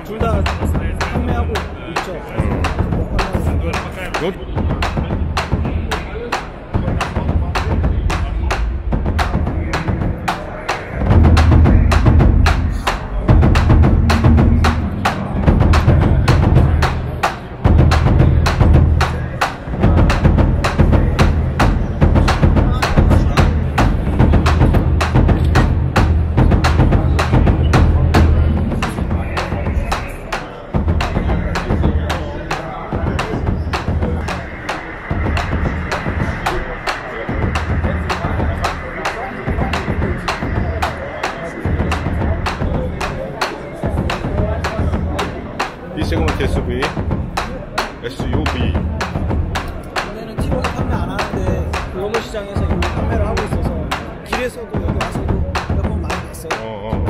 둘 다 판매하고 있죠. B 세그먼트 SUV SUV. 원래는 T1 판매 안 하는데 글로벌 시장에서 이미 판매를 하고 있어서 길에서도 여기 와서도 몇 번 많이 봤어요.